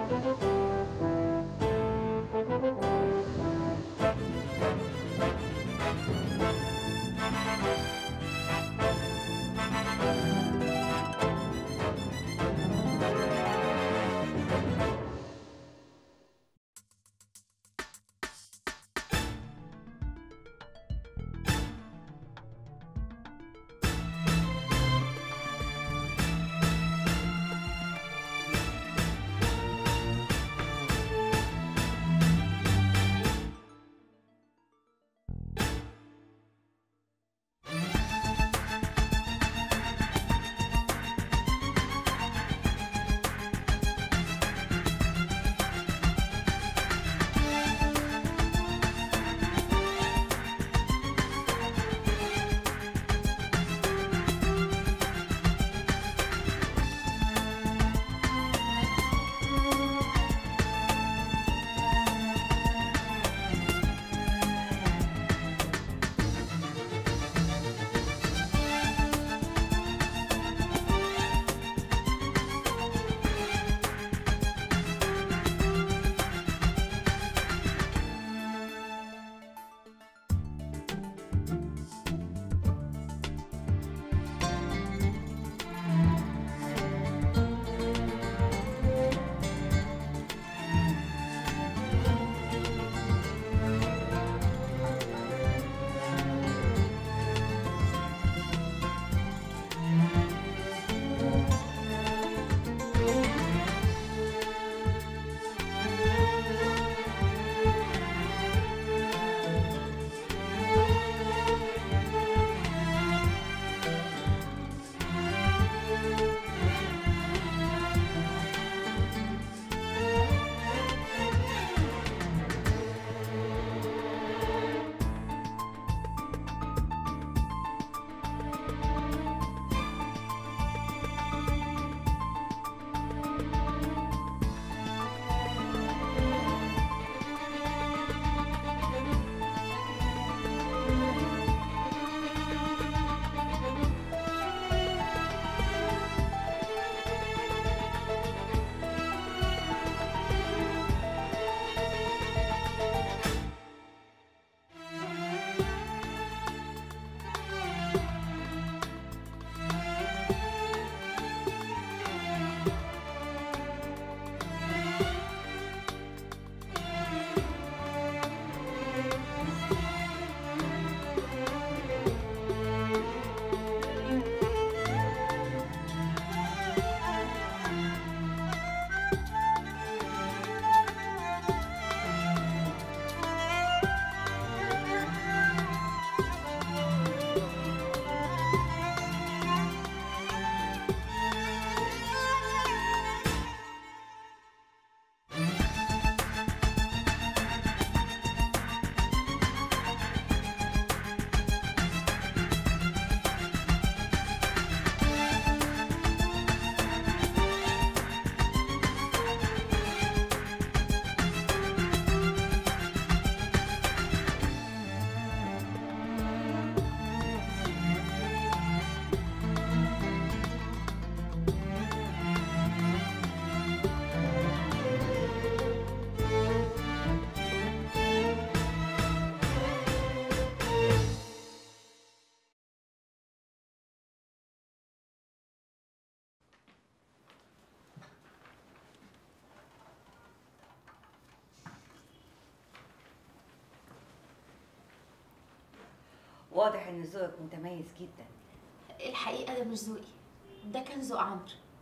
واضح ان ذوقك متميز جدا. الحقيقه ده مش ذوقي، ده كان ذوق عمرو.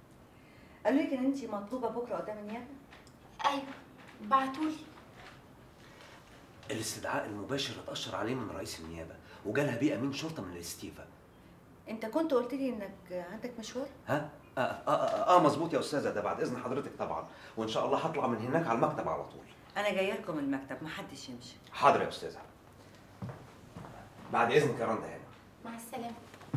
قالوا لك ان انت مطلوبه بكره قدام النيابه؟ ايوه بعتولي. الاستدعاء المباشر اتأشر عليه من رئيس النيابه وجالها بيه امين شرطه من الاستيفا. انت كنت قلت لي انك عندك مشوار؟ ها؟ مظبوط يا استاذه، ده بعد اذن حضرتك طبعا، وان شاء الله هطلع من هناك على المكتب على طول. انا جايه لكم المكتب، محدش يمشي. حاضر يا استاذه. بعد اذنك يا رندا. هنا مع السلامه.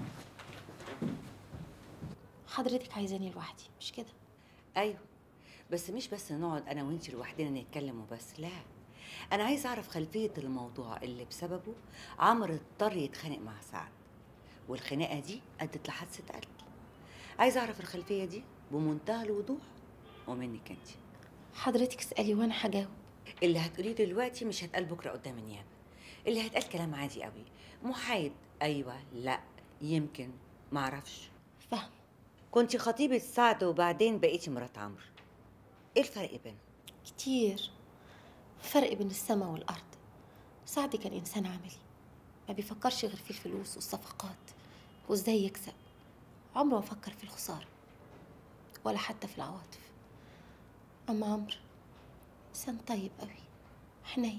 حضرتك عايزاني لوحدي مش كده؟ ايوه، بس مش بس نقعد انا وانت لوحدنا نتكلم وبس، لا، انا عايز اعرف خلفيه الموضوع اللي بسببه عمرو اضطر يتخانق مع سعد، والخناقه دي ادت لحادثه قتل. عايز اعرف الخلفيه دي بمنتهى الوضوح ومنك انت. حضرتك اسألي وانا هجاوب. اللي هتقوليه دلوقتي مش هتقال بكره قدام النيابه. اللي هيتقال كلام عادي قوي، محايد، ايوه، لا، يمكن، معرفش. فاهم. كنتي خطيبة سعد وبعدين بقيتي مرات عمرو، ايه الفرق بينهم؟ كتير فرق بين السماء والأرض. سعد كان إنسان عملي، ما بيفكرش غير في الفلوس والصفقات وإزاي يكسب. عمره ما فكر في الخسارة ولا حتى في العواطف. أما عمرو إنسان طيب قوي، حنين،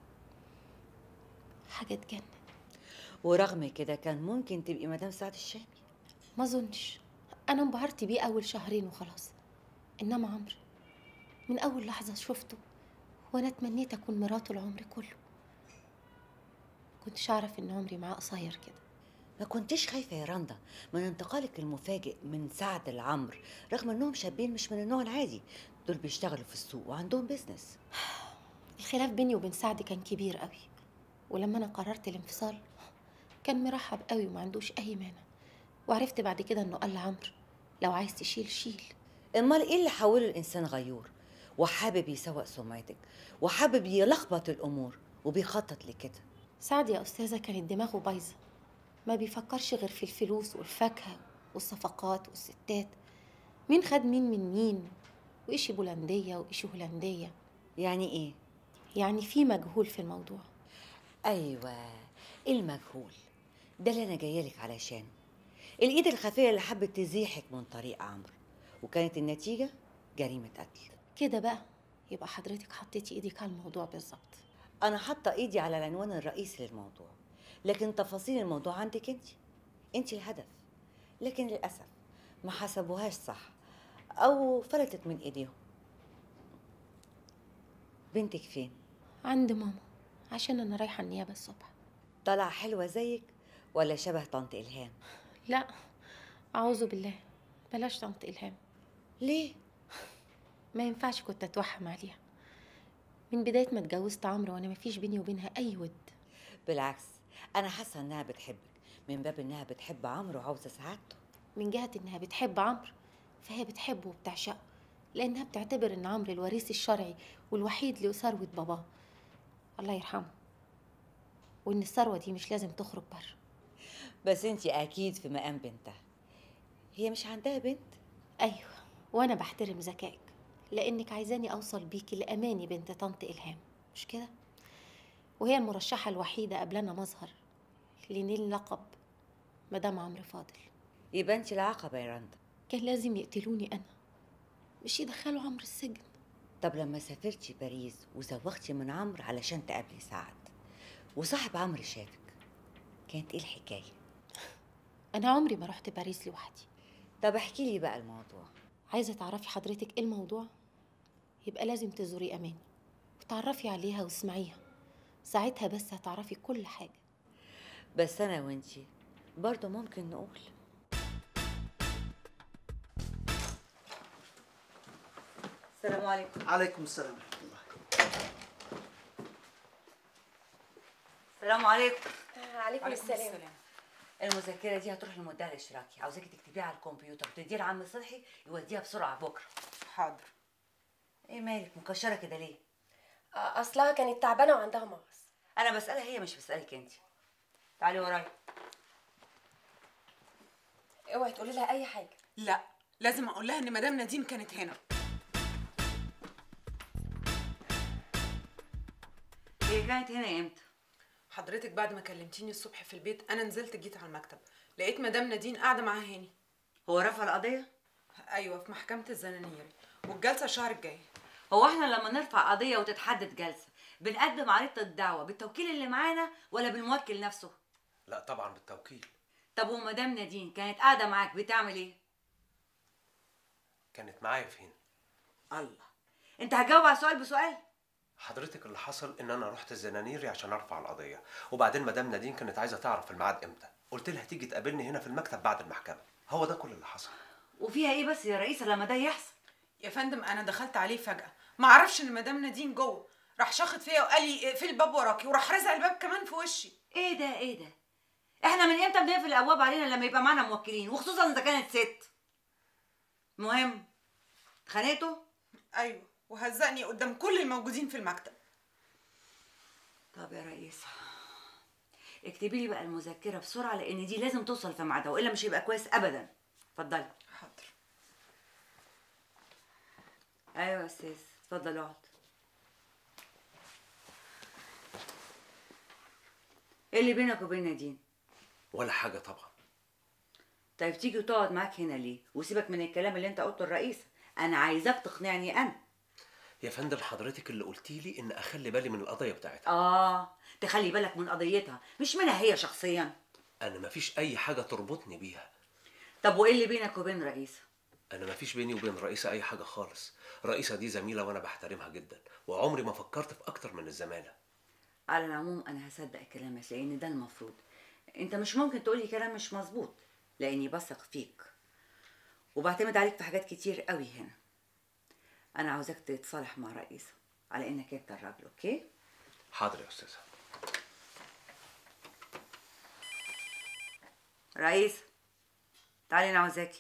حاجة تجنن. ورغم كده كان ممكن تبقي مدام سعد الشامي. ما أظنش، أنا انبهرت بيه أول شهرين وخلاص. إنما عمرو من أول لحظة شفته وأنا تمنيت أكون مراته العمر كله. كنتش أعرف إن عمري معاه قصير كده. ما كنتش خايفة يا رندا من انتقالك المفاجئ من سعد لعمرو، رغم انهم شابين مش من النوع العادي؟ دول بيشتغلوا في السوق وعندهم بيزنس. الخلاف بيني وبين سعد كان كبير قوي، ولما أنا قررت الانفصال كان مرحب قوي وما عندوش أي مانع. وعرفت بعد كده إنه قال لعمرو لو عايز تشيل شيل. امال ايه اللي حوله الانسان غيور وحابب يسوق سمعتك وحابب يلخبط الامور وبيخطط لكده؟ سعد يا أستاذة كانت دماغه بايظة، ما بيفكرش غير في الفلوس والفاكهة والصفقات والستات. مين خد مين من مين، وإيشي بولندية وإيشي هولندية. يعني ايه؟ يعني في مجهول في الموضوع. ايوه، المجهول ده اللي انا جايلك علشانه. الايد الخفيه اللي حبت تزيحك من طريق عمرو، وكانت النتيجه جريمه قتل. كده بقى يبقى حضرتك حطيتي ايدك على الموضوع بالظبط. انا حاطه ايدي على العنوان الرئيسي للموضوع، لكن تفاصيل الموضوع عندك انت الهدف. لكن للاسف ما حسبوهاش صح او فلتت من ايديهم. بنتك فين؟ عند ماما، عشان انا رايحه النيابه الصبح. طالعه حلوه زيك ولا شبه طنط الهام؟ لا، اعوذ بالله، بلاش طنط الهام. ليه؟ ما ينفعش كنت اتوحم عليها. من بدايه ما اتجوزت عمرو وانا ما فيش بيني وبينها اي ود. بالعكس، انا حاسه انها بتحبك من باب انها بتحب عمرو وعاوزه سعادته. من جهه انها بتحب عمرو فهي بتحبه وبتعشقه، لانها بتعتبر ان عمرو الوريث الشرعي والوحيد لثروه باباه الله يرحمه، وان الثروه دي مش لازم تخرج بره. بس انت اكيد في مقام بنتها. هي مش عندها بنت؟ ايوه، وانا بحترم ذكائك لانك عايزاني اوصل بيكي لاماني بنت طنط الهام، مش كده؟ وهي المرشحه الوحيده قبلنا مظهر لنيل لقب مدام عمرو فاضل. يبقى انت العقبه يا رندا. كان لازم يقتلوني انا، مش يدخلوا عمرو السجن. طب لما سافرتي باريس وزوختي من عمرو علشان تقابلي سعد وصاحب عمرو شافك، كانت ايه الحكايه؟ انا عمري ما رحت باريس لوحدي. طب احكي لي بقى الموضوع. عايزه تعرفي حضرتك ايه الموضوع؟ يبقى لازم تزوري اماني وتعرفي عليها واسمعيها، ساعتها بس هتعرفي كل حاجه. بس انا وانتي برضه ممكن نقول. السلام عليكم. عليكم السلام ورحمة الله. السلام عليكم. عليكم السلام. المذكره دي هتروح للمدعي الاشتراكي، عاوزاكي تكتبيها على الكمبيوتر وتديها لعم صلحي يوديها بسرعه بكره. حاضر. ايه مالك مكشره كده ليه؟ اصلها كانت تعبانه وعندها مغص. انا بسالها هي مش بسالك انت. تعالي ورايا. اوعي تقولي لها اي حاجه. لا، لازم اقول لها ان مدام نادين كانت هنا. هي كانت هنا امتى؟ حضرتك بعد ما كلمتيني الصبح في البيت انا نزلت جيت على المكتب، لقيت مدام نادين قاعده معاها هاني. هو رفع القضيه؟ ايوه، في محكمه الزنانيري، والجلسه الشهر الجاي. هو احنا لما نرفع قضيه وتتحدد جلسه بنقدم عريضه الدعوه بالتوكيل اللي معانا ولا بالموكل نفسه؟ لا طبعا بالتوكيل. طب ومدام نادين كانت قاعده معاك بتعمل ايه؟ كانت معايا فين؟ الله، انت هتجاوب على سؤال بسؤال؟ حضرتك اللي حصل ان انا رحت الزنانيري عشان ارفع القضيه، وبعدين مدام نادين كانت عايزه تعرف الميعاد امتى، قلت لها تيجي تقابلني هنا في المكتب بعد المحكمه. هو ده كل اللي حصل. وفيها ايه بس يا رئيسه لما ده يحصل؟ يا فندم انا دخلت عليه فجاه، ما اعرفش ان مدام نادين جوه، راح شاخط فيا وقال لي اقفلي الباب وراكي، وراح رزع الباب كمان في وشي. ايه ده ايه ده؟ احنا من امتى بنقفل الابواب علينا لما يبقى معانا موكلين، وخصوصا اذا كانت ست؟ المهم اتخانقتوا؟ ايوه. وهزقني قدام كل الموجودين في المكتب. طب يا رئيسة، اكتبي لي بقى المذكرة بسرعة، لأن دي لازم توصل في ميعادها وإلا مش هيبقى كويس أبدا. اتفضلي. حاضر. أيوة يا أستاذ، اتفضل اقعد. إيه اللي بينك وبين نادين؟ ولا حاجه طبعا. طيب تيجي وتقعد معاك هنا ليه؟ وسيبك من الكلام اللي أنت قلته الرئيس، أنا عايزاك تقنعني أنا. يا فندم حضرتك اللي قلتي لي ان اخلي بالي من القضيه بتاعتها. تخلي بالك من قضيتها مش منها هي شخصيا. انا مفيش اي حاجه تربطني بيها. طب وإيه اللي بينك وبين رئيسة؟ انا مفيش بيني وبين رئيسه اي حاجه خالص. رئيسه دي زميله وانا بحترمها جدا، وعمري ما فكرت في اكتر من الزماله. على العموم أنا هصدق كلامك، لأن ده المفروض. أنت مش ممكن تقولي كلام مش مظبوط، لأني بثق فيك وبعتمد عليك في حاجات كتير قوي هنا. أنا عاوزاك تتصالح مع رئيسة على إنك أنت الراجل، أوكي؟ حاضر يا استاذه. رئيسة، تعالي أنا عاوزاكي.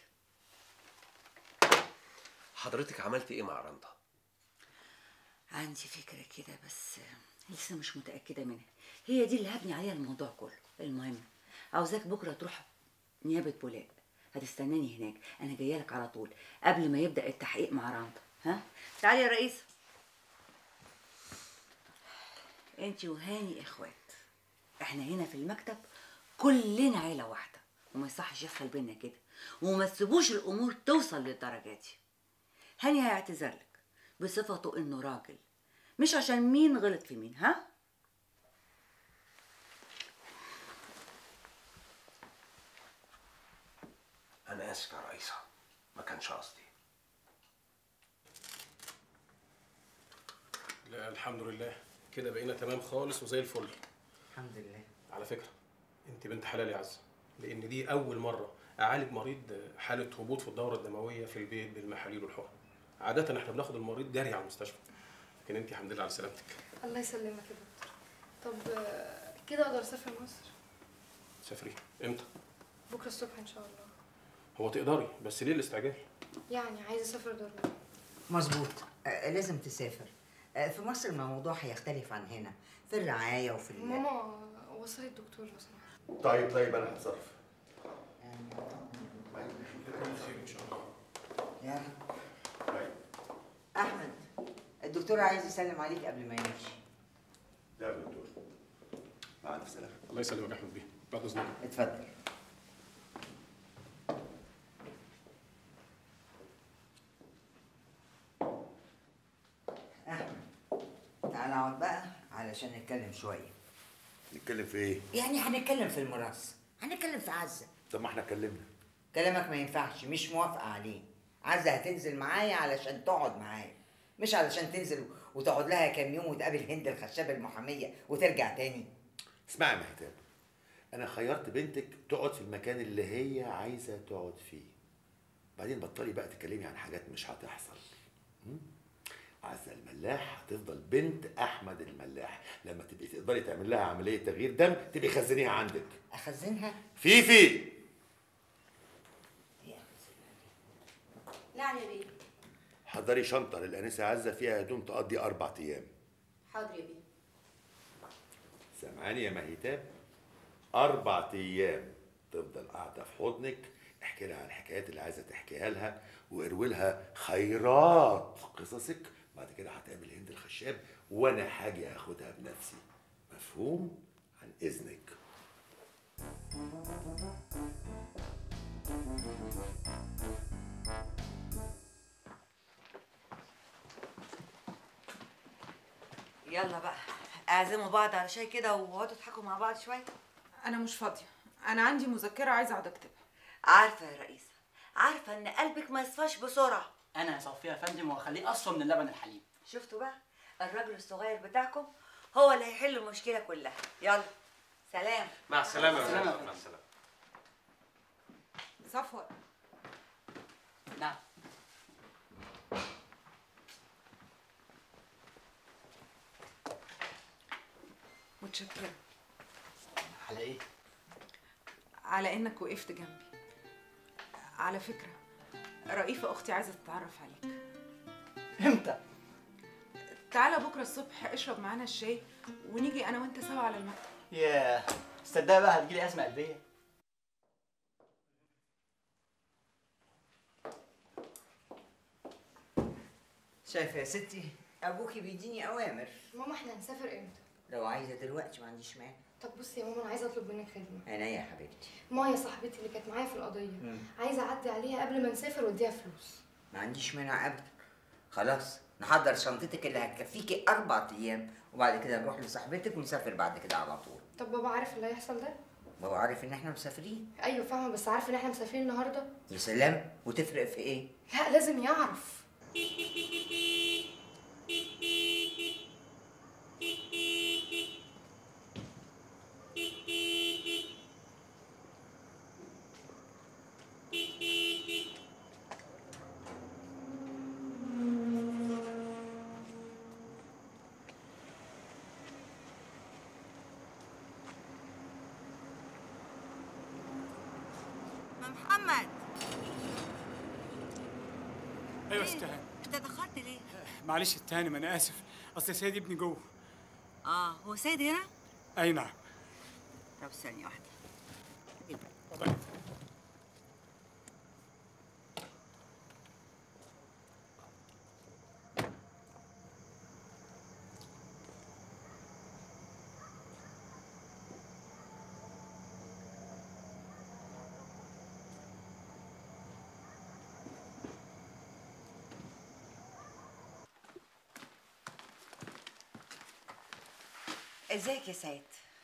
حضرتك عملتي ايه مع رندا؟ عندي فكرة كده بس لسه مش متأكدة منها، هي دي اللي هبني عليها الموضوع كله. المهم عاوزاك بكرة تروح نيابة بولاق، هتستناني هناك، أنا جاية لك على طول قبل ما يبدأ التحقيق مع رندا. ها؟ تعالي يا رئيسة. انتي وهاني اخوات، احنا هنا في المكتب كلنا عيلة واحدة، وما يصحش يحصل بينا كده، وما تسيبوش الأمور توصل للدرجة دي. هاني هيعتذر لك بصفته إنه راجل، مش عشان مين غلط في مين. ها؟ انا اسف يا رئيسه، ما كانش قصدي. لا الحمد لله كده بقينا تمام خالص وزي الفل. الحمد لله. على فكره انت بنت حلال يا عزه، لان دي اول مره اعالج مريض حاله هبوط في الدوره الدمويه في البيت بالمحاليل والحقن. عاده احنا بناخد المريض جري على المستشفى، لكن انت الحمد لله على سلامتك. الله يسلمك يا دكتور. طب كده اقدر اسافر مصر؟ تسافري امتى؟ بكره الصبح ان شاء الله. هو تقدري، بس ليه الاستعجال؟ يعني عايزه اسافر دوري. مظبوط. لازم تسافر. في مصر الموضوع هيختلف عن هنا في الرعايه وفي ماما وصلي الدكتور لو سمحت. طيب انا هتصرف. خير ان شاء الله. يا احمد، الدكتور عايز يسلم عليك قبل ما يمشي. لا يا دكتور، مع الف سلامه. الله يسلمك يا احمد بيه، بعد اذنك. اتفضل. احمد تعالى اقعد بقى علشان نتكلم شويه. نتكلم في ايه؟ يعني هنتكلم في الميراث، هنتكلم في عزه. طب ما احنا اتكلمنا. كلامك ما ينفعش، مش موافقه عليه. عزه هتنزل معايا علشان تقعد معايا، مش علشان تنزل وتقعد لها كام يوم وتقابل هند الخشابه المحاميه وترجع تاني. اسمعي يا مهتاب، انا خيرت بنتك تقعد في المكان اللي هي عايزه تقعد فيه. بعدين بطلي بقى تكلمي عن حاجات مش هتحصل. عزه الملاح هتفضل بنت احمد الملاح، لما تبقي تقدري تعمل لها عمليه تغيير دم تبقي خزنيها عندك. اخزنها؟ فيفي. نعم يا بيه. حضري شنطه للانسه عزه فيها هدوم تقضي 4 ايام. حاضر يا بيه. سامعاني يا مهيتاب؟ 4 ايام تفضل قاعده في حضنك، احكي لها عن الحكايات اللي عايزه تحكيها لها، واروي لها خيرات قصصك. بعد كده هتقابل هند الخشاب وانا هاجي اخدها بنفسي. مفهوم؟ عن اذنك. يلا بقى اعزموا بعض على شاي كده واقعدوا تضحكوا مع بعض شويه. انا مش فاضيه، انا عندي مذكره عايزه اقعد اكتبها. عارفه يا رئيسه، عارفه ان قلبك ما يصفاش بسرعه. انا هصفيه يا فندم واخليه اصفى من اللبن الحليب. شفتوا بقى، الراجل الصغير بتاعكم هو اللي هيحل المشكله كلها. يلا سلام. مع السلامه. مع السلامه. صفوة. نعم. متشكره. على ايه؟ على انك وقفت جنبي. على فكره رئيفه اختي عايزه تتعرف عليك. امتى؟ تعالى بكره الصبح اشرب معانا الشاي ونيجي انا وانت سوا على المكتب. ياه، تصدق بقى هتجيلي ازمه قلبيه. شايفه يا ستي ابوكي بيديني اوامر. ماما احنا هنسافر امتى؟ لو عايزه دلوقتي ما عنديش مانع. طب بصي يا ماما انا عايزه اطلب منك خدمه. انا يا حبيبتي. مايا صاحبتي اللي كانت معايا في القضيه عايزه اعدي عليها قبل ما نسافر واديها فلوس. ما عنديش مانع ابدا. خلاص نحضر شنطتك اللي هتكفيكي 4 ايام وبعد كده نروح لصاحبتك ونسافر بعد كده على طول. طب بابا عارف اللي هيحصل ده؟ بابا عارف ان احنا مسافرين. ايوه فاهمه، بس عارف ان احنا مسافرين النهارده. يا سلام، وتفرق في ايه؟ لا لازم يعرف. محمد. ايوه يا ست هاني. انت اتاخرت ليه؟ معلش يا ست هاني، ما انا اسف، اصل سيد ابني جوه. هو سيد هنا؟ اي نعم. طب ثانية واحدة. طيب. ازيك يا سيد؟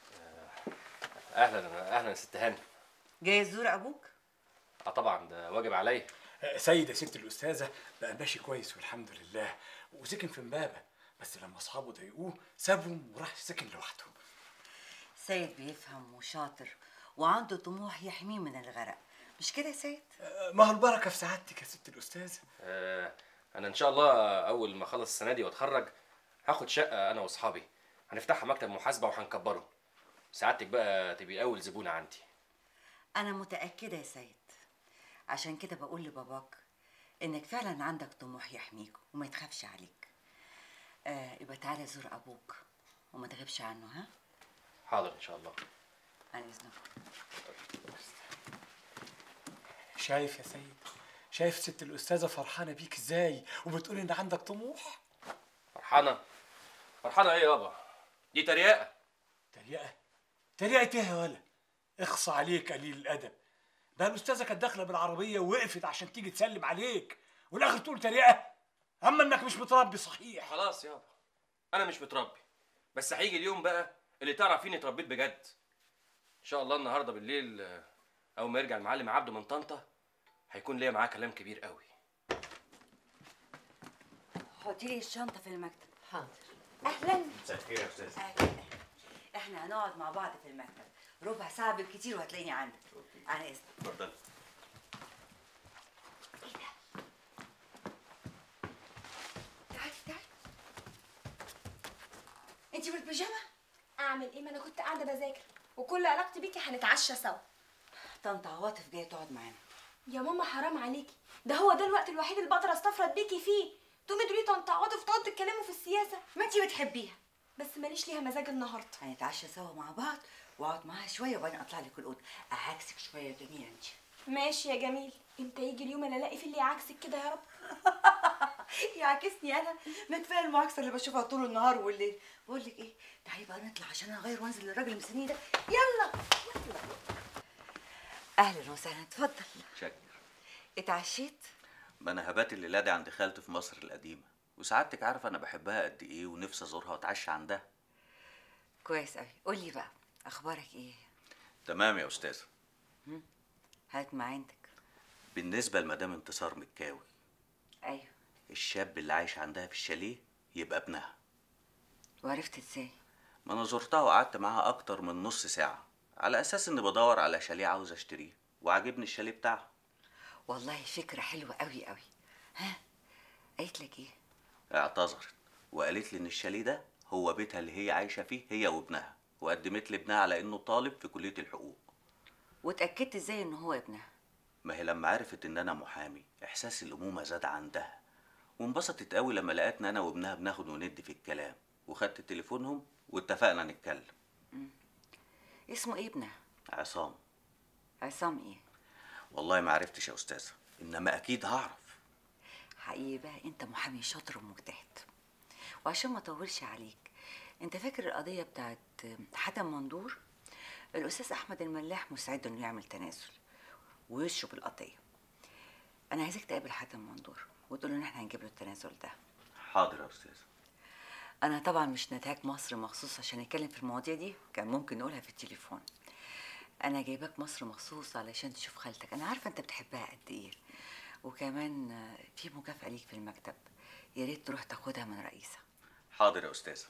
اهلا اهلا يا ست هاني. جاي تزور ابوك؟ طبعا ده واجب عليا. سيد يا ست الاستاذه بقى ماشي كويس والحمد لله، وسكن في امبابه، بس لما اصحابه ضايقوه سابهم وراح سكن لوحده. سيد بيفهم وشاطر وعنده طموح يحميه من الغرق، مش كده يا سيد؟ ما هو البركه في سعادتك يا ست الاستاذه. انا ان شاء الله اول ما اخلص السنه دي واتخرج هاخد شقه انا واصحابي، هنفتحها مكتب محاسبه وهنكبره. سعادتك بقى تبقي اول زبونه عندي. انا متاكده يا سيد، عشان كده بقول لباباك انك فعلا عندك طموح يحميك وما يتخافش عليك. يبقى تعالى زور ابوك وما تغيبش عنه. ها؟ حاضر ان شاء الله. عن اذنكم. شايف يا سيد، شايف ست الاستاذه فرحانه بيك ازاي وبتقول ان عندك طموح. فرحانه ايه يابا؟ دي تريقه. تريقه ايه يا ولا؟ اخصى عليك قليل الادب. ده الاستاذه كانت داخله بالعربيه ووقفت عشان تيجي تسلم عليك والاخر تقول تريقه؟ اما انك مش متربي صحيح. خلاص يابا انا مش متربي، بس هيجي اليوم بقى اللي تعرف فيني اتربيت بجد. ان شاء الله النهارده بالليل اول ما يرجع المعلم عبده من طنطا هيكون ليا معاه كلام كبير قوي. حطي لي الشنطه في المكتب. حاضر. اهلا. مساء الخير يا استاذ. احنا هنقعد مع بعض في المكتب ربع ساعه بالكتير وهتلاقيني عندك. على اذنك. اتفضل. ايه ده؟ تعالي انتي بالبيجامه؟ اعمل ايه؟ ما انا كنت قاعده بذاكر وكل علاقتي بيكي هنتعشى سوا. طنط عواطف جايه تقعد معانا. يا ماما حرام عليكي، ده هو ده الوقت الوحيد اللي بقدر استفرد بيكي فيه. تقومي تقولي طنط عواطف تقعدوا تتكلموا في السياسه. ما انتي بتحبيها. بس ماليش ليها مزاج النهارده. هنتعشى سوا مع بعض واقعد معاها شويه وبعدين اطلع لك الاوضه اعاكسك شويه يا جميله انت. ماشي يا جميل. امتى يجي اليوم اللي الاقي فيه اللي يعكسك كده يا رب؟ يعكسني انا؟ ما كفايه المعاكسه اللي بشوفها طول النهار والليل. بقول لك ايه، تعالي بقى نطلع عشان انا اغير وانزل للراجل المستني ده. يلا. اهلا وسهلا، اتفضل. شكر. اتعشيت؟ ما انا هبات الليله دي عند خالتي في مصر القديمه، وسعادتك عارفه انا بحبها قد ايه ونفسي ازورها واتعشى عندها. كويس قوي. قولي بقى اخبارك ايه؟ تمام يا استاذه. هات ما عندك. بالنسبه لمدام انتصار مكاوي، ايوه، الشاب اللي عايش عندها في الشاليه يبقى ابنها. وعرفت ازاي؟ ما انا زرتها وقعدت معاها اكتر من نص ساعه على اساس اني بدور على شاليه عاوز اشتريه وعجبني الشاليه بتاعها. والله فكره حلوه قوي قوي. ها، قالت لك ايه؟ اعتذرت وقالت لي ان الشاليه ده هو بيتها اللي هي عايشه فيه هي وابنها، وقدمت لي ابنها على انه طالب في كليه الحقوق. واتاكدت ازاي ان هو ابنها؟ ما هي لما عرفت ان انا محامي احساس الامومه زاد عندها، وانبسطت قوي لما لقيتنا انا وابنها بناخد وندي في الكلام، وخدت تليفونهم واتفقنا نتكلم. اسمه ايه ابنها؟ عصام. عصام ايه؟ والله ما عرفتش يا استاذه، انما اكيد هعرف. حقيقي بقى انت محامي شاطر ومجتهد. وعشان ما اطولش عليك، انت فاكر القضيه بتاعت حاتم مندور؟ الاستاذ احمد الملاح مستعد انه يعمل تنازل ويشرب القضيه. انا عايزك تقابل حاتم مندور وتقول له ان احنا هنجيب له التنازل ده. حاضر يا استاذه. انا طبعا مش نتاك مصر مخصوص عشان نتكلم في المواضيع دي، كان ممكن نقولها في التليفون. انا جايباك مصر مخصوص علشان تشوف خالتك، انا عارفه انت بتحبها قد ايه، وكمان في مكافأة ليك في المكتب، يا ريت تروح تاخدها من رئيسها. حاضر يا استاذه.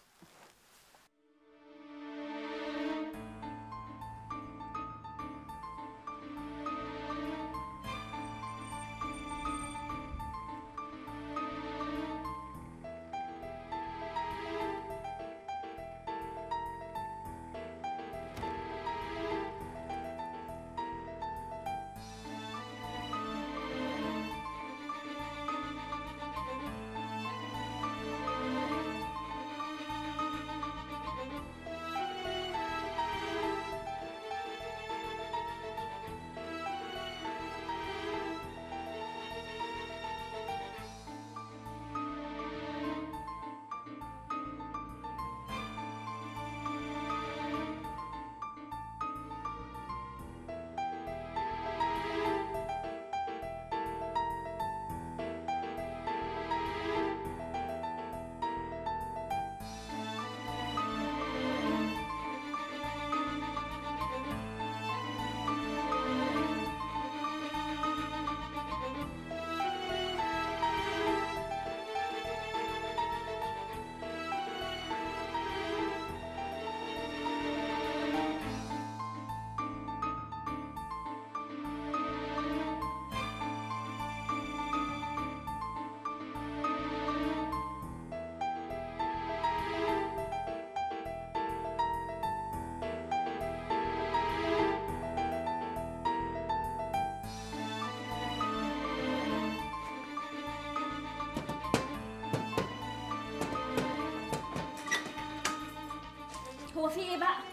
هو في ايه بقى؟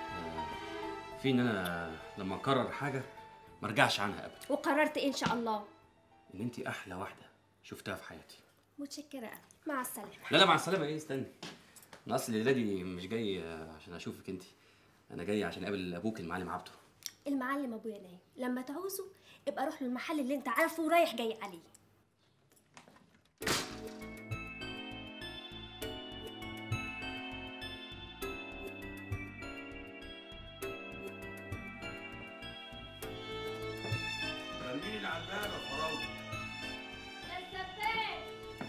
في ان انا لما اقرر حاجه ما ارجعش عنها ابدا. وقررت ايه ان شاء الله؟ ان انت احلى واحده شفتها في حياتي. متشكره قوي، مع السلامه. لا مع السلامه ايه، استني. انا اصل الليله دي مش جاي عشان اشوفك انت، انا جاي عشان اقابل ابوك المعلم عبده. المعلم ابويا نايم، لما تعوزه ابقى روح للمحل اللي انت عارفه ورايح جاي عليه. مين اللي على الباب يا فراوله؟ يا السفاح.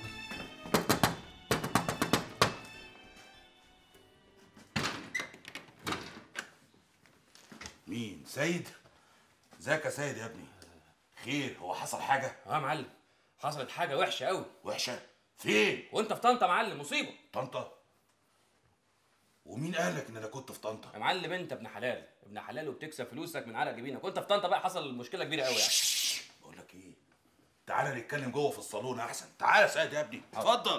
مين؟ سيد؟ ازيك يا سيد يا ابني؟ خير، هو حصل حاجة؟ يا معلم حصلت حاجه وحشه قوي. وحشة؟ فين؟ وانت في طنطا يا معلم، مصيبه. طنطا؟ ومين قالك ان انا كنت في طنطا؟ يا معلم انت ابن حلال، ابن حلال وبتكسب فلوسك من عرق جبينك، وانت في طنطا بقى حصل مشكله كبيره قوي يعني. بقول لك ايه؟ تعالى نتكلم جوه في الصالون احسن. تعالى يا سيد يا ابني، اتفضل.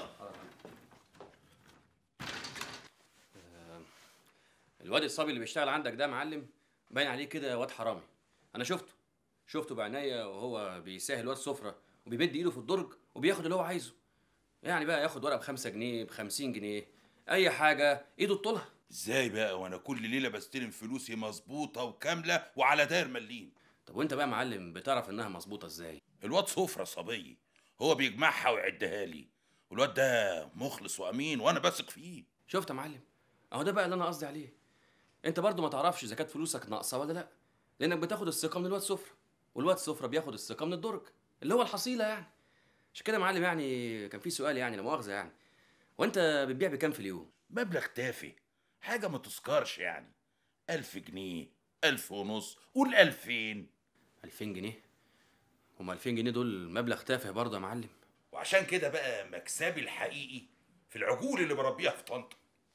الواد الصبي اللي بيشتغل عندك ده يا معلم باين عليه كده واد حرامي. انا شفته بعناية وهو بيساهل واد سفرة وبيمد ايده في الدرج وبياخد اللي هو عايزه. يعني بقى ياخد ورقه ب5 جنيه ب50 جنيه، اي حاجه ايده تطولها. ازاي بقى وانا كل ليله بستلم فلوسي مظبوطه وكامله وعلى داير مليم؟ طب وانت بقى يا معلم بتعرف انها مظبوطه ازاي؟ الواد سفرة صبي، هو بيجمعها ويعدها لي، والواد ده مخلص وامين وانا بثق فيه. شفت يا معلم، اهو ده بقى اللي انا قصدي عليه. انت برضو ما تعرفش اذا كانت فلوسك ناقصه ولا لا، لانك بتاخد الثقه من الواد سفرة، والواد سفرة بياخد الثقه من الدرج اللي هو الحصيله يعني. عشان كده يا معلم يعني كان في سؤال يعني لا مؤاخذه يعني، وانت بتبيع بكام في اليوم؟ مبلغ تافه، حاجه ما تذكرش يعني. 1000 جنيه، 1000 ونص، قول 2000. 2000 جنيه؟ هما 2000 جنيه دول مبلغ تافه برضه يا معلم. وعشان كده بقى مكسبي الحقيقي في العجول اللي بربيها في طنطا.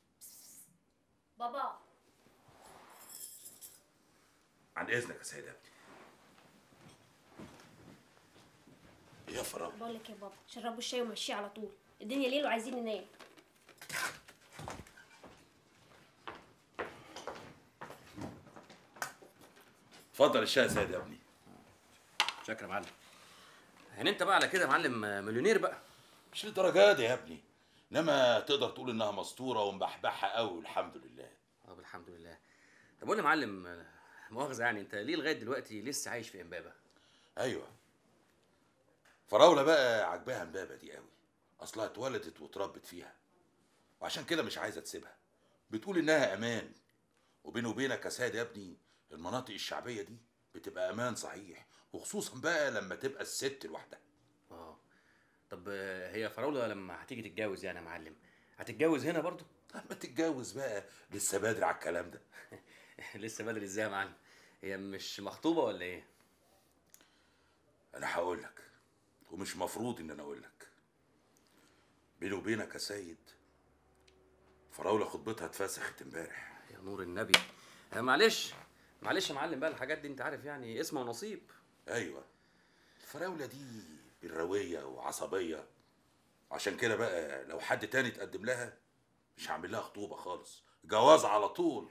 بابا عن اذنك يا سيد ابني. يا فراوله. بقول لك يا بابا شربوا الشاي ومشيه على طول، الدنيا ليل وعايزين ننام. اتفضل الشاي يا سيد يا ابني. شكرا يا معلم. يعني انت بقى على كده يا معلم مليونير بقى؟ مش للدرجه دي يا ابني، انما تقدر تقول انها مستوره ومبحبحه قوي والحمد لله. طب الحمد لله. طب قول لي يا معلم، مؤاخذه يعني، انت ليه لغايه دلوقتي لسه عايش في امبابه؟ ايوه، فراوله بقى عجباها امبابه دي قوي، اصلها اتولدت واتربت فيها، وعشان كده مش عايزه تسيبها، بتقول انها امان. وبيني وبينك يا سيد يا ابني، المناطق الشعبيه دي بتبقى امان صحيح، وخصوصا بقى لما تبقى الست لوحدها. طب هي فراوله لما هتيجي تتجوز يعني يا معلم، هتتجوز هنا برضو؟ ما تتجوز بقى، لسه بدري على الكلام ده. لسه بدري ازاي يا معلم؟ هي مش مخطوبه ولا ايه؟ انا هقول لك، ومش مفروض ان انا اقول لك. بيني وبينك يا سيد، فراوله خطبتها اتفسخت امبارح. يا نور النبي. معلش يا معلم بقى، الحاجات دي انت عارف يعني اسمه ونصيب. ايوه، الفراوله دي بالرويه وعصبيه، عشان كده بقى لو حد تاني تقدم لها مش هعمل لها خطوبه خالص، جواز على طول.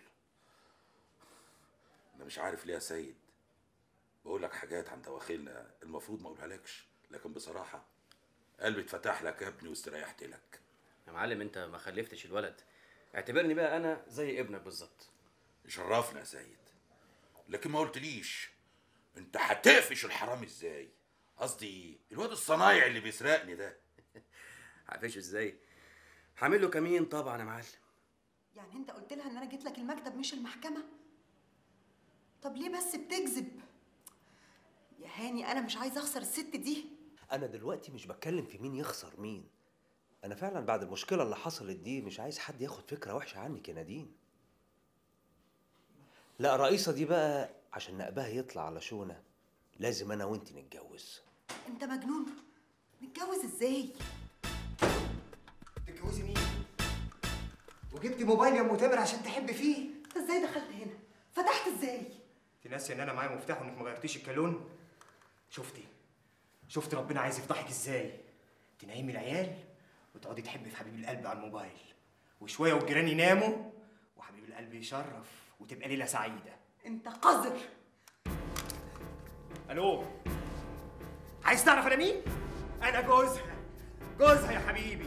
انا مش عارف ليه يا سيد بقول لك حاجات عن دواخلنا المفروض ما اقولها لكش، لكن بصراحه قلبي اتفتح لك يا ابني واستريحت لك. يا معلم انت ما خلفتش الولد، اعتبرني بقى انا زي ابنك بالظبط. يشرفنا يا سيد، لكن ما قلتليش انت هتقفش الحرام ازاي؟ قصدي الواد الصنايعي اللي بيسرقني ده. هقفشه ازاي؟ هعمل له كمين طبعا يا معلم. يعني انت قلت لها ان انا جيت لك المكتب مش المحكمه؟ طب ليه بس بتكذب يا هاني؟ انا مش عايزه اخسر الست دي. انا دلوقتي مش بتكلم في مين يخسر مين، انا فعلا بعد المشكله اللي حصلت دي مش عايز حد ياخد فكره وحشه عنك يا نادين. لا رئيسه دي بقى عشان نقبها يطلع على شونه لازم انا وانت نتجوز. انت مجنون؟ نتجوز ازاي؟ تتجوزي مين؟ وجبتي موبايل يا ام تامر عشان تحبي فيه؟ انت ازاي دخلت هنا؟ فتحت ازاي؟ انت ناسيه ان انا معايا مفتاح وانك ما غيرتيش الكالون؟ شفتي ربنا عايز يفضحك ازاي؟ تنيمي العيال وتقعدي تحبي في حبيب القلب على الموبايل، وشويه والجيران يناموا وحبيب القلب يشرف وتبقى ليله سعيده. انت قذر. الو، عايز تعرف انا مين؟ انا جوزها يا حبيبي.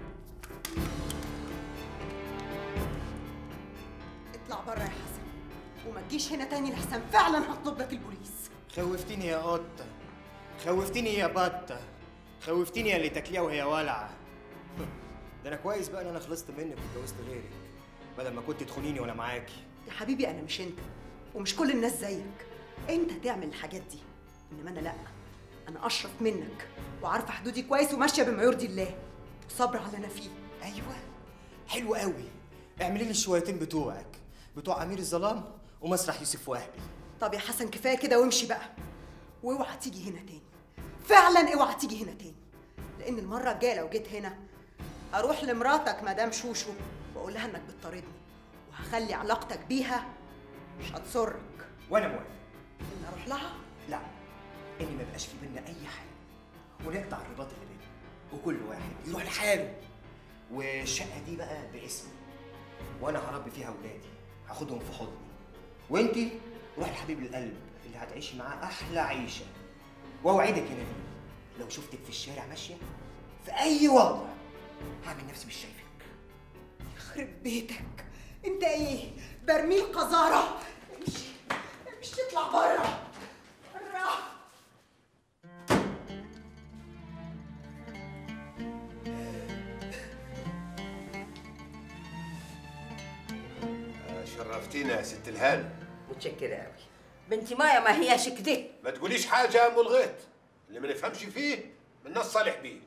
اطلع بره يا حسن وما تجيش هنا تاني لحسن فعلا هطلب لك البوليس. خوفتيني يا قطه، خوفتيني يا بطه، خوفتيني يا اللي تاكليها وهي والعه. ده انا كويس بقى ان انا خلصت منك واتجوزت غيرك بدل ما كنت تخونيني وانا معاكي. يا حبيبي انا مش انت ومش كل الناس زيك، انت تعمل الحاجات دي انما انا لا، انا اشرف منك وعارفه حدودي كويس وماشيه بما يرضي الله وصبر على اللي انا فيه. ايوه حلو قوي، اعملي لي الشويتين بتوع امير الظلام ومسرح يوسف وهبي. طب يا حسن كفايه كده وامشي بقى، واوعى تيجي هنا تاني، فعلا اوعى تيجي هنا تاني، لان المره الجايه لو جيت هنا هروح لمراتك مدام شوشو واقول لها انك بتطاردني وهخلي علاقتك بيها مش هتسرك. وانا موافق ان اروح لها؟ لا، ان ما يبقاش في بينا اي حاجه ونقطع الرباط اللي بينا وكل واحد يروح لحاله، والشقه دي بقى باسمي وانا هربي فيها اولادي، هاخدهم في حضني، وانتي روحي لحبيب القلب اللي هتعيشي معاه احلى عيشه. واوعدك يا نادين لو شفتك في الشارع ماشيه في اي وضع هعمل نفسي مش شايفك. يخرب بيتك، انت ايه برميل قذاره؟ امشي اطلع بره بره. شرفتينا يا ست الهانم. متشكرة قوي. بنتي مايا ما هياش كده. ما تقوليش حاجة يا ام الغيط، اللي ما نفهمش فيه مالناش صالح بيه.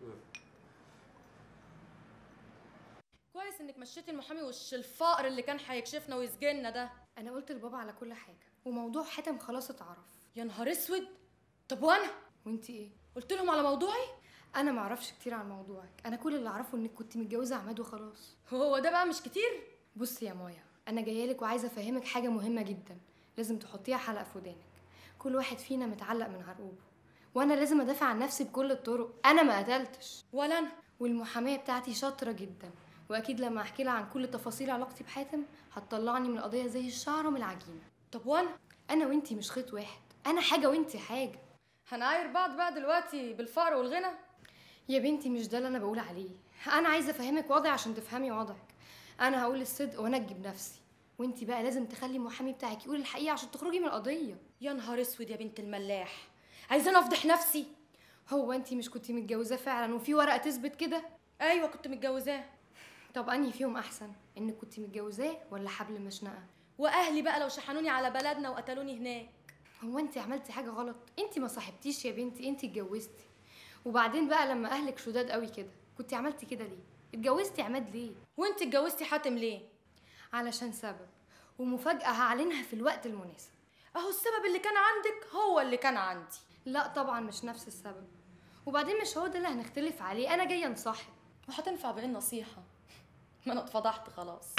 كويس انك مشيتي المحامي وش الفقر اللي كان هيكشفنا ويسجننا ده. انا قلت لبابا على كل حاجه وموضوع حاتم خلاص اتعرف. يا نهار اسود. طب وانا؟ وانتي ايه؟ قلت لهم على موضوعي؟ انا ما اعرفش كتير عن موضوعك، انا كل اللي اعرفه انك كنت متجوزه عماد وخلاص. هو ده بقى مش كتير؟ بصي يا مايا، انا جايه لك وعايزه افهمك حاجه مهمه جدا لازم تحطيها حلقه في ودانك. كل واحد فينا متعلق من عرقوبه، وانا لازم ادافع عن نفسي بكل الطرق. انا ما قتلتش. ولا انا. والمحاميه بتاعتي شاطره جدا، واكيد لما احكي لها عن كل تفاصيل علاقتي بحاتم هتطلعني من القضيه زي الشعره من العجينه. طب وانا؟ انا وانتي مش خيط واحد، انا حاجه وانتي حاجه. هنعاير بعض بقى دلوقتي بالفقر والغنى؟ يا بنتي مش ده اللي انا بقول عليه. انا عايزه افهمك وضعي عشان تفهمي وضعك. انا هقول الصدق وانجي بنفسي، وانتي بقى لازم تخلي المحامي بتاعك يقول الحقيقه عشان تخرجي من القضيه. يا نهار اسود يا بنت الملاح، عايزاني افضح نفسي؟ هو انتي مش كنتي متجوزاه فعلا وفي ورقه تثبت كده؟ ايوه كنت متجوزاه. طب انهي فيهم احسن، انك كنتي متجوزاه ولا حبل مشنقه؟ واهلي بقى لو شحنوني على بلدنا وقتلوني هناك؟ هو انتي عملتي حاجه غلط؟ انتي ما صاحبتيش يا بنتي، انتي اتجوزتي. وبعدين بقى لما اهلك شداد قوي كده كنتي عملتي كده ليه؟ اتجوزتي عماد ليه؟ وانتي اتجوزتي حاتم ليه؟ علشان سبب، ومفاجاه هعلنها في الوقت المناسب. اهو السبب اللي كان عندك هو اللي كان عندي. لا طبعا مش نفس السبب، وبعدين مش هو ده اللي هنختلف عليه. انا جايه انصحك. وهتنفع بايه النصيحه؟ ما انا اتفضحت خلاص.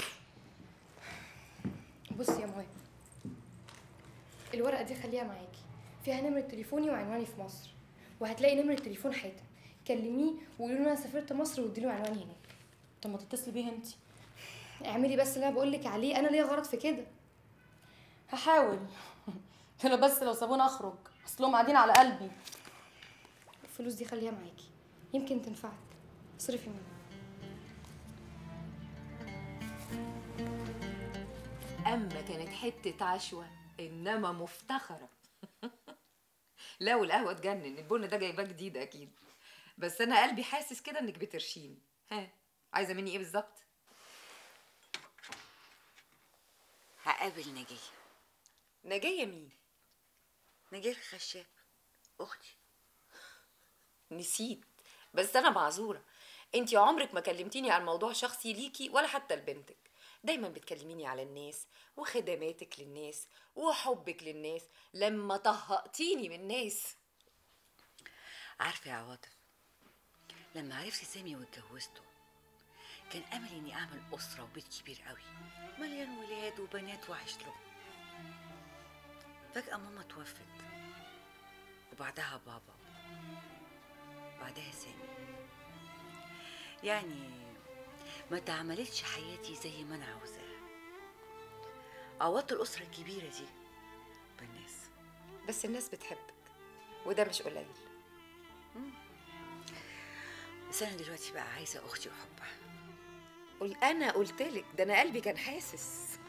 بصي يا مواد، الورقه دي خليها معاكي، فيها نمره تليفوني وعنواني في مصر، وهتلاقي نمره تليفون حاتم. كلميه وقولي له انا سافرت مصر وادي له عنواني هناك. طب ما تتصلي بيه انت. اعملي بس اللي انا بقول لك عليه، انا ليا غرض في كده. هحاول. انا بس لو سابوني اخرج، اصلهم قاعدين على قلبي. الفلوس دي خليها معاكي، يمكن تنفعك، اصرفي منها. اما كانت حته عشوه انما مفتخره. لا والقهوه تجنن، البن ده جايباه جديد اكيد، بس انا قلبي حاسس كده انك بترشيني. ها عايزه مني ايه بالظبط؟ هقابل نجية. نجية مين؟ نجية الخشاب، اختي. نسيت، بس انا معذوره. انتي عمرك ما كلمتيني عن موضوع شخصي ليكي ولا حتى لبنتك. دايما بتكلميني على الناس وخدماتك للناس وحبك للناس لما طهقتيني من الناس. عارفه يا عواطف، لما عرفت سامي واتجوزته كان املي اني اعمل اسره وبيت كبير قوي مليان ولاد وبنات واعيش لهم. فجاه ماما توفت، وبعدها بابا، بعدها سامي. يعني ما تعملتش حياتي زي ما انا عاوزاها. عوضت الاسره الكبيره دي بالناس. بس الناس بتحبك وده مش قليل. بس انا دلوقتي بقى عايزه اختي وحبها. انا قلتلك ده، انا قلبي كان حاسس.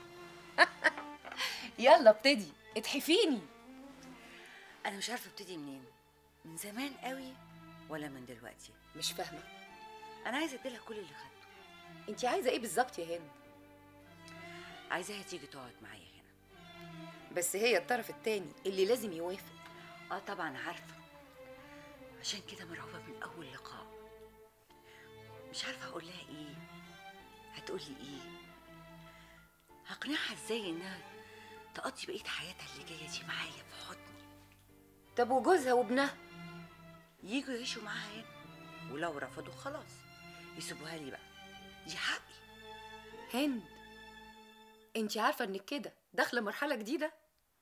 يلا ابتدي اتحفيني. انا مش عارفه ابتدي منين، من زمان قوي ولا من دلوقتي؟ مش فاهمه. انا عايزه اديلها كل اللي خدته. انتي عايزه ايه بالظبط يا هند؟ عايزاها تيجي تقعد معايا هنا. بس هي الطرف التاني اللي لازم يوافق. طبعا عارفه، عشان كده مرعوبه من اول لقاء. مش عارفه هقول لها ايه، هتقولي ايه، هقنعها ازاي انها تقضي بقيه حياتها اللي جايه دي معايا في حضني. طب وجوزها وابنها؟ ييجوا يعيشوا معاها هنا، ولو رفضوا خلاص يسيبوها لي بقى، دي حقي. هند انتي عارفه انك كده داخله مرحله جديده؟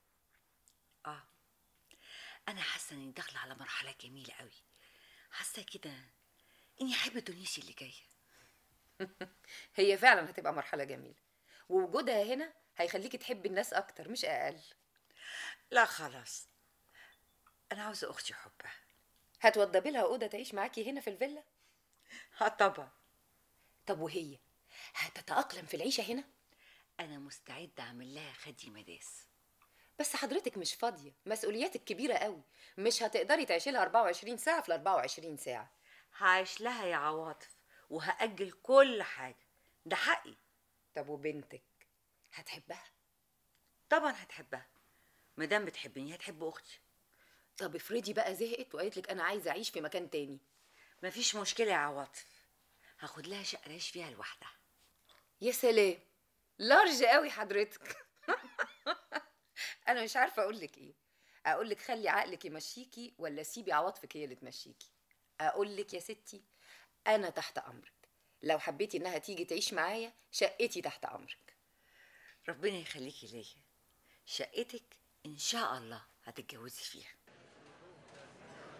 انا حاسه اني داخله على مرحله جميله قوي. حاسه كده اني احب تونسي اللي جايه. هي فعلا هتبقى مرحله جميله، ووجودها هنا هيخليكي تحبي الناس اكتر مش اقل. لا خلاص، انا عاوزه اختي حبها. هتوضبي لها اوضه تعيش معاكي هنا في الفيلا؟ طبعا. طب وهي هتتاقلم في العيشه هنا؟ انا مستعده اعمل لها خدي مداس. بس حضرتك مش فاضيه، مسؤولياتك كبيره قوي، مش هتقدري تعيشي لها 24 ساعه في ال 24 ساعه. هعيش لها يا عواطف وهاجل كل حاجه، ده حقي. طب وبنتك هتحبها؟ طبعا هتحبها، مادام بتحبني هتحب اختي. طب افرضي بقى زهقت وقالت لك انا عايزه اعيش في مكان تاني؟ مفيش مشكله يا عواطف، هاخد لها شقه تعيش فيها لوحدها. يا سلام، لارج قوي حضرتك. انا مش عارفه اقول لك ايه. اقول لك خلي عقلك يمشيكي ولا سيبي عواطفك هي اللي تمشيكي؟ اقول لك يا ستي انا تحت امرك، لو حبيتي انها تيجي تعيش معايا شقتي تحت امرك. ربنا يخليكي ليا، شقتك ان شاء الله هتتجوزي فيها.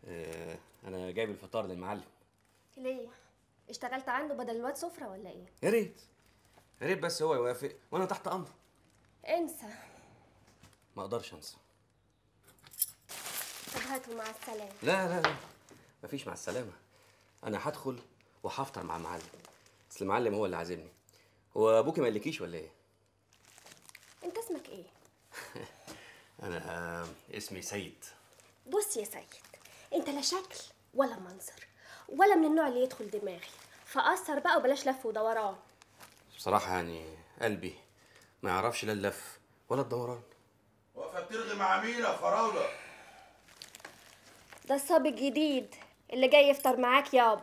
انا جايب الفطار للمعلم. ليه؟ اشتغلت عنده بدل الواد سفرة ولا ايه؟ يا ريت يا ريت بس هو يوافق وانا تحت امره. انسى. ما اقدرش انسى. طب هاته مع السلامة. لا مفيش مع السلامه. انا هدخل وهفطر مع المعلم، اصل المعلم هو اللي عازمني. هو ابوكي ما قالكيش ولا ايه؟ انت اسمك ايه؟ انا اسمي سيد. بص يا سيد، انت لا شكل ولا منظر ولا من النوع اللي يدخل دماغي، فقصر بقى وبلاش لف ودوران. بصراحه يعني قلبي ما يعرفش لا اللف ولا الدوران. واقفه بترغي مع مين يا فراوله؟ ده الصبي الجديد اللي جاي يفطر معاك يابا.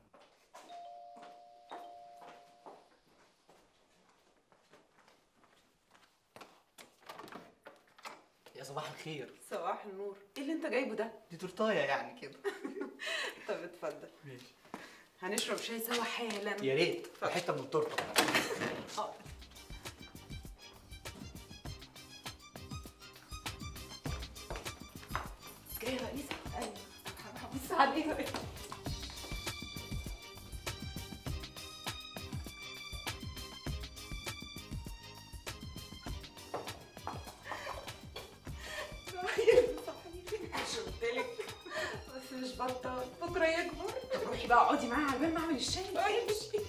يا صباح الخير. صباح النور. ايه اللي انت جايبه ده؟ دي تورتايه يعني كده. طب اتفضل. ماشي. هنشرب شاي سوا حالا. يا ريت حته من التورته. جاي يا رئيسة؟ ايوه. هبص عليها. بس مش بطال، بكره يكبر. طب روحي بقى اقعدي معاها على بال ما اعمل الشاي. امشي.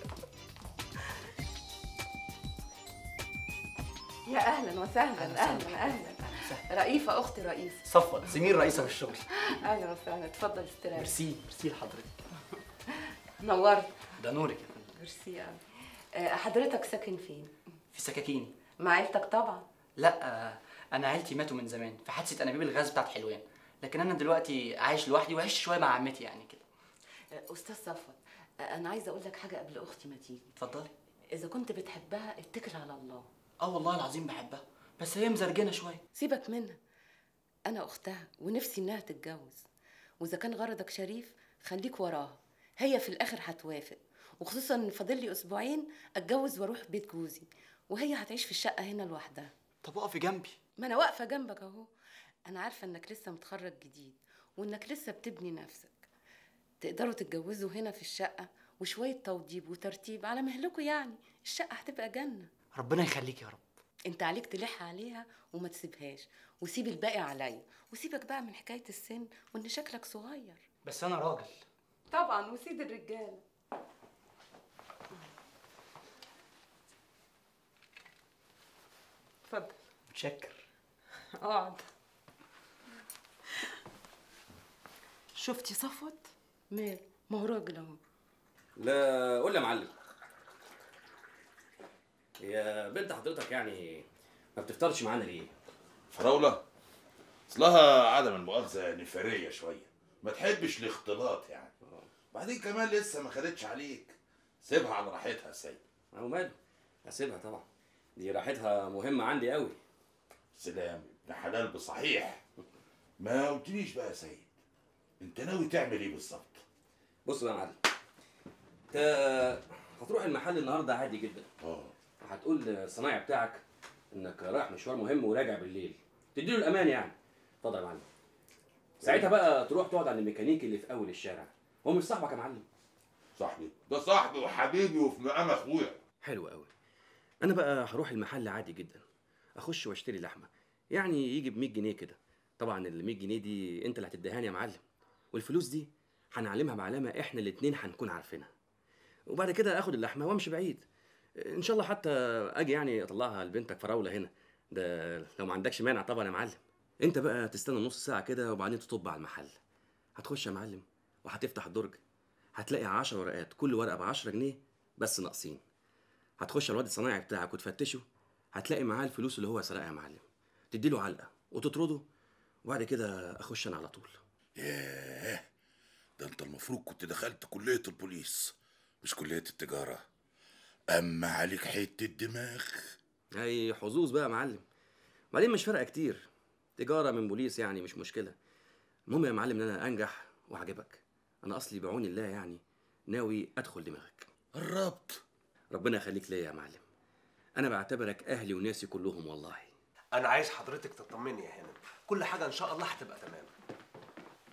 يا اهلا وسهلا. اهلا. رئيفه اختي رئيفه. صفوت زميل رئيسه في الشغل. اهلا وسهلا، اتفضل استريح. ميرسي لحضرتك. نورت. ده نورك يا فندم. ميرسي قوي. حضرتك ساكن فين؟ في سكاكيني. مع عيلتك طبعا. لا انا عيلتي ماتوا من زمان في حادثه انابيب الغاز بتاعت حلوان، لكن انا دلوقتي عايش لوحدي وعشت شويه مع عمتي يعني كده. استاذ صفوت، انا عايزه اقول لك حاجه قبل اختي ما تيجي. اتفضلي. اذا كنت بتحبها اتكل على الله. والله العظيم بحبها، بس هي مزرجنه شويه. سيبك منها، انا اختها ونفسي انها تتجوز، واذا كان غرضك شريف خليك وراها، هي في الاخر هتوافق، وخصوصا ان فاضل لي اسبوعين اتجوز واروح بيت جوزي، وهي هتعيش في الشقه هنا لوحدها. طب اقفي جنبي. ما انا واقفه جنبك اهو. انا عارفه انك لسه متخرج جديد وانك لسه بتبني نفسك، تقدروا تتجوزوا هنا في الشقه وشويه توضيب وترتيب على مهلكوا، يعني الشقه هتبقى جنه. ربنا يخليك يا رب. انت عليك تلح عليها وما تسيبهاش، وسيب الباقي عليا، وسيبك بقى من حكايه السن وان شكلك صغير. بس انا راجل. طبعا، وسيد الرجاله. اتفضل. متشكر. اقعد. شفتي صفوت؟ مال؟ ما هو راجل اهو. لا قول لي يا معلم، يا بنت حضرتك يعني ما بتفطرش معانا ليه؟ فراوله اصلها عدم المؤاخذه نفريه شويه، ما تحبش الاختلاط يعني. بعدين كمان لسه ما خدتش عليك، سيبها على راحتها يا سيد. اهو ماله، هسيبها طبعا، دي راحتها مهمه عندي قوي. سلام ابن حلال بصحيح. ما قلتليش بقى يا سيد، انت ناوي تعمل ايه بالظبط؟ بص بقى يا معلم، انت هتروح المحل النهارده عادي جدا. هتقول للصنايعي بتاعك انك رايح مشوار مهم وراجع بالليل، تديله الامان يعني. اتفضل يا معلم. ساعتها بقى تروح تقعد عند الميكانيكي اللي في اول الشارع، هو مش صاحبك يا معلم؟ صاحبي؟ ده صاحبي وحبيبي وفي مقام اخويا. حلو قوي. انا بقى هروح المحل عادي جدا، اخش واشتري لحمه، يعني يجي ب 100 جنيه كده. طبعا ال 100 جنيه دي انت اللي هتديهاني يا معلم، والفلوس دي هنعلمها بعلامه احنا الاتنين هنكون عارفينها. وبعد كده اخد اللحمه وامشي بعيد، ان شاء الله حتى اجي يعني اطلعها لبنتك فراوله هنا، ده لو ما عندكش مانع طبعا يا معلم. انت بقى تستنى نص ساعه كده وبعدين تطب على المحل. هتخش يا معلم وهتفتح الدرج، هتلاقي 10 ورقات، كل ورقه ب 10 جنيه بس ناقصين. هتخش على الواد الصنايعي بتاعك وتفتشه، هتلاقي معاه الفلوس اللي هو سرقها يا معلم، تديله علقه وتطرده، وبعد كده اخش انا على طول. ياه، ده انت المفروض كنت دخلت كليه البوليس مش كليه التجاره. اما عليك حته دماغ. اي حظوظ بقى يا معلم، بعدين مش فارقه كتير، تجاره من بوليس يعني مش مشكله. المهم يا معلم ان انا انجح واعجبك، انا اصلي بعون الله يعني ناوي ادخل دماغك. قربت. ربنا يخليك ليا يا معلم، انا بعتبرك اهلي وناسي كلهم والله. انا عايز حضرتك تطمني يا هانم، كل حاجه ان شاء الله هتبقى تمام.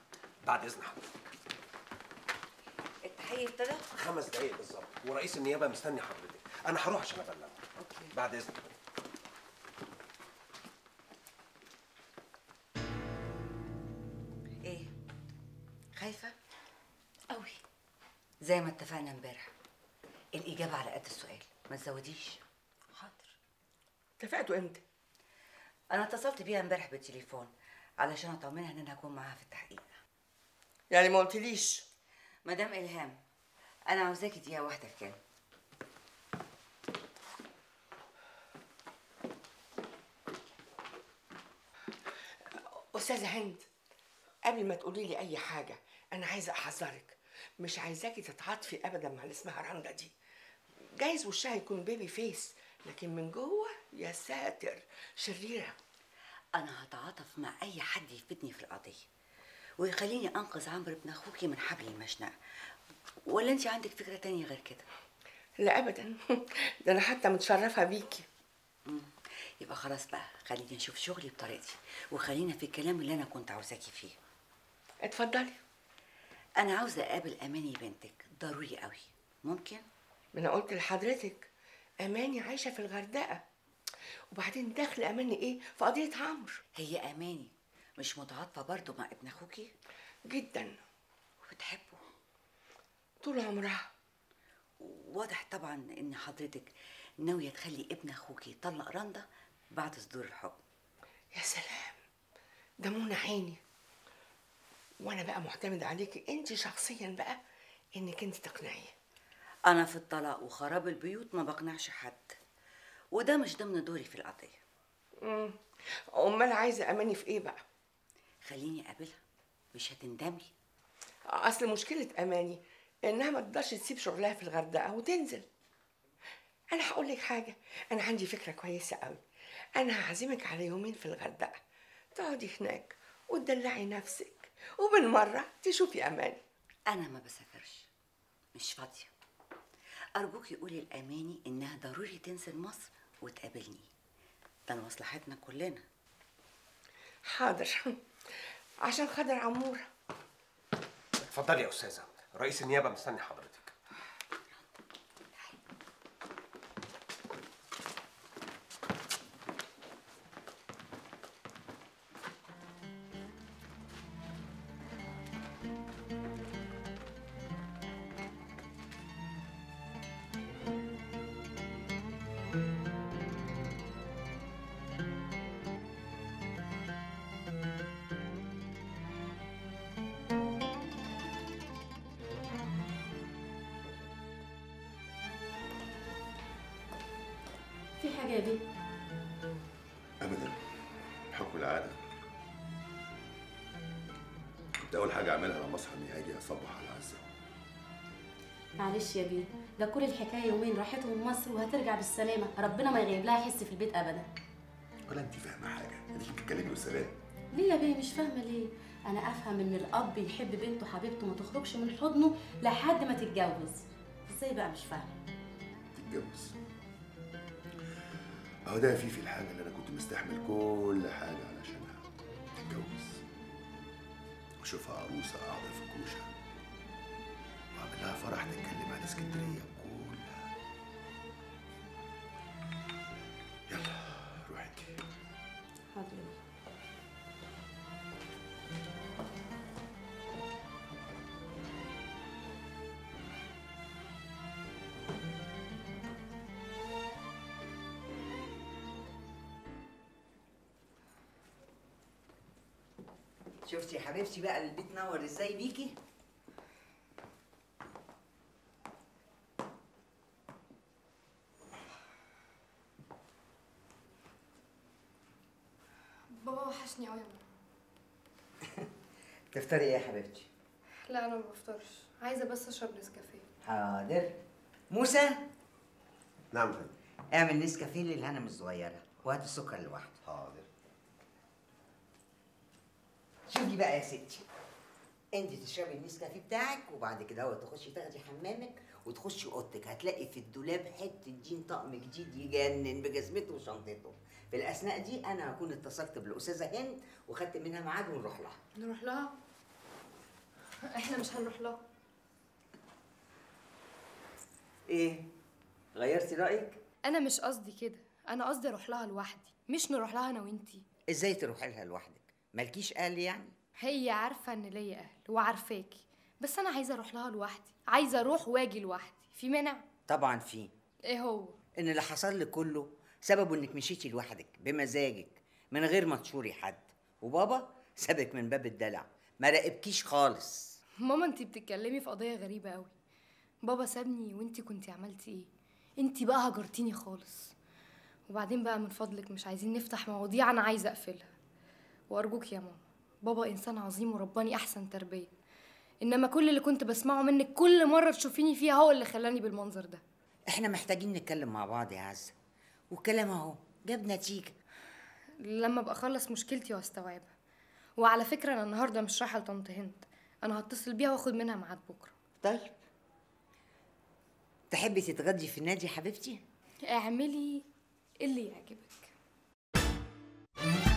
بعد اذن حضرتك. التحقيق ابتدى؟ 5 دقايق بالظبط، ورئيس النيابه مستني حضرتك. انا هروح عشان ابلغه. اوكي. بعد اذنك. ايه؟ خايفة؟ قوي. زي ما اتفقنا امبارح، الإجابة على قد السؤال، ما تزوديش. اتفقتوا امتى؟ أنا اتصلت بيها امبارح بالتليفون علشان أطمنها إن أنا هكون معاها في التحقيق. يعني ما قلتليش؟ مدام إلهام، أنا عاوزاكي دقيقة واحدة في كلام. استاذه هند، قبل ما تقولي لي اي حاجه انا عايزه احذرك، مش عايزاكي تتعاطفي ابدا مع اللي اسمها رندا دي. جايز وشها يكون بيبي فيس، لكن من جوه يا ساتر شريره. أنا هتعاطف مع أي حد يفيدني في القضية ويخليني أنقذ عمرو ابن أخوكي من حبل المشنقة. ولا أنت عندك فكرة تانية غير كده؟ لا أبدا، ده أنا حتى متشرفة بيكي. يبقى خلاص بقى، خليني أشوف شغلي بطريقتي وخلينا في الكلام اللي أنا كنت عاوزاكي فيه. اتفضلي. أنا عاوزة أقابل أماني بنتك ضروري قوي، ممكن؟ ما أنا قلت لحضرتك أماني عايشة في الغردقة، وبعدين دخل أماني إيه في قضية عمرو؟ هي أماني مش متعاطفة برضو مع ابن أخوكي؟ جدا. وبتحبه؟ طول عمرها. واضح طبعا إن حضرتك ناوية تخلي ابن أخوكي يطلق رندا بعد صدور الحكم. يا سلام، ده منى عيني. وأنا بقى معتمد عليكي أنت شخصيا بقى إنك أنت تقنعيه. أنا في الطلاق وخراب البيوت ما بقنعش حد، وده مش ضمن دوري في القضية. أمال عايزة أماني في إيه بقى؟ خليني أقابلها، مش هتندمي. أصل مشكلة أماني إنها ما تقدرش تسيب شغلها في الغردقة وتنزل. أنا هقول لك حاجة، أنا عندي فكرة كويسة قوي. أنا هعزمك على يومين في الغردقة، تقعدي هناك وتدلعي نفسك وبالمرة تشوفي أماني. أنا ما بسافرش، مش فاضية. أرجوكي قولي لأماني إنها ضروري تنزل مصر وتقابلني، ده لمصلحتنا كلنا. حاضر، عشان خاطر عمورة. اتفضلي يا استاذه، رئيس النيابه مستني حضرتك. في حاجة يا بيه؟ ابدا، بحكم العاده كنت اول حاجه اعملها لما اصحى اني اجي اصبح على عزه. معلش يا بيه، ده كل الحكاية يومين راحتهم مصر وهترجع بالسلامة، ربنا ما يغيب لها حس في البيت أبدا. ولا انت فاهمه حاجه؟ انت بتتكلمي والسلام. ليه يا بيه مش فاهمة ليه؟ أنا أفهم إن الأب يحب بنته حبيبته ما تخرجش من حضنه لحد ما تتجوز. إزاي بقى مش فاهمة؟ تتجوز؟ اهو ده في الحاجه اللي انا كنت مستحمل كل حاجه علشانها، تتجوز واشوفها عروسه قاعده في الكوشه واعمل لها فرح نتكلم عن اسكندريه كلها. يلا روحي انت. حاضر. شفتي يا حبيبتي بقى البيت نور ازاي بيكي؟ بابا وحشني قوي. تفطري ايه يا حبيبتي؟ لا انا ما بفطرش، عايزه بس اشرب نسكافيه. حاضر. موسى، نعم فندم. اعمل نسكافيه للهنم الصغيره وهات السكر لوحده. حاضر. شوفي بقى يا ستي، انت تشربي النسكافيه بتاعك وبعد كده هو تخشي تاخدي حمامك وتخشي اوضتك، هتلاقي في الدولاب حته جين طقم جديد يجنن بجزمته وشنطته. في الاثناء دي انا هكون اتصلت بالاستاذه هند وخدت منها ميعاد ونروح لها. نروح لها؟ احنا مش هنروح لها. ايه؟ غيرتي رايك؟ انا مش قصدي كده، انا قصدي اروح لها لوحدي، مش نروح لها انا وانتي. ازاي تروحي لها لوحدك؟ مالكيش اهل يعني؟ هي عارفه ان ليا اهل وعارفاكي، بس انا عايزه اروح لها لوحدي، عايزه اروح واجي لوحدي. في مانع؟ طبعا في. ايه هو؟ ان اللي حصل لك كله سببه انك مشيتي لوحدك بمزاجك من غير ما تشوري حد، وبابا سابك من باب الدلع، ما راقبكيش خالص. ماما انتي بتتكلمي في قضيه غريبه قوي. بابا سابني وانتي كنتي عملتي ايه؟ انتي بقى هجرتيني خالص. وبعدين بقى من فضلك مش عايزين نفتح مواضيع انا عايزه اقفلها. وارجوك يا ماما، بابا انسان عظيم ورباني احسن تربيه، انما كل اللي كنت بسمعه منك كل مره تشوفيني فيها هو اللي خلاني بالمنظر ده. احنا محتاجين نتكلم مع بعض يا عزه، والكلام اهو جاب نتيجه. لما ابقى اخلص مشكلتي واستوعبها. وعلى فكره انا النهارده مش رايحه لطنط هند، انا هتصل بيها واخد منها ميعاد بكره. طيب تحبي تتغدي في النادي يا حبيبتي؟ اعملي اللي يعجبك.